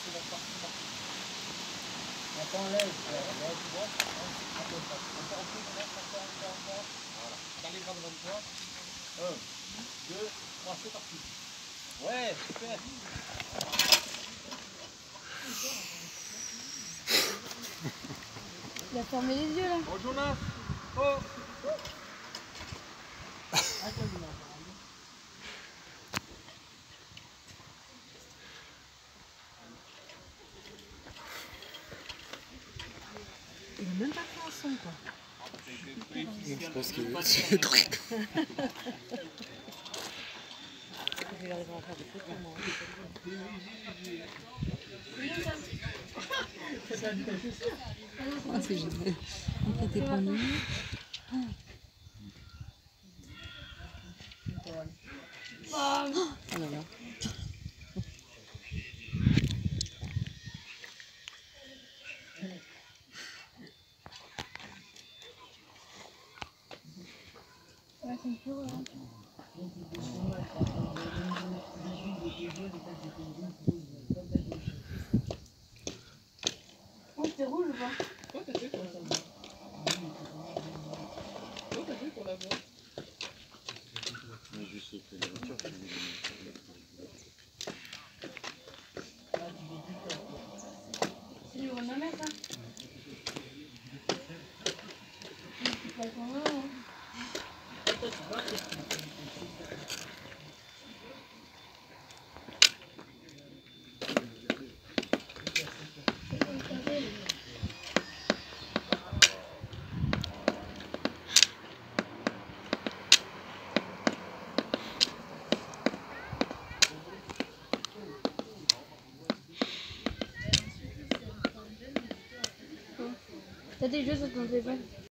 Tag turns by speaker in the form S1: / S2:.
S1: On t'enlève, là, tu vois. Encore. Voilà. T'as les bras devant toi. 1, 2, 3, c'est parti. Ouais, super.
S2: Il a fermé les yeux là.
S1: Bon, Jonas. Oh.
S2: Il n'a même pas fait un son quoi.
S3: Je pense que c'est truc.
S2: Il arrivera à faire des photos moi. Ah c'est génial. Après t'es pas nu. Oh là là. Ouais, c'est une pure, hein. Oh, c'est rouge ou pas?
S4: Toi, t'as fait pour la voir. Toi, t'as fait pour la voir.
S3: J'ai juste fait la voiture.
S2: C'est du chronomètre, hein? C'est pas ton nom, hein? T'as des jeux sur ton téléphone?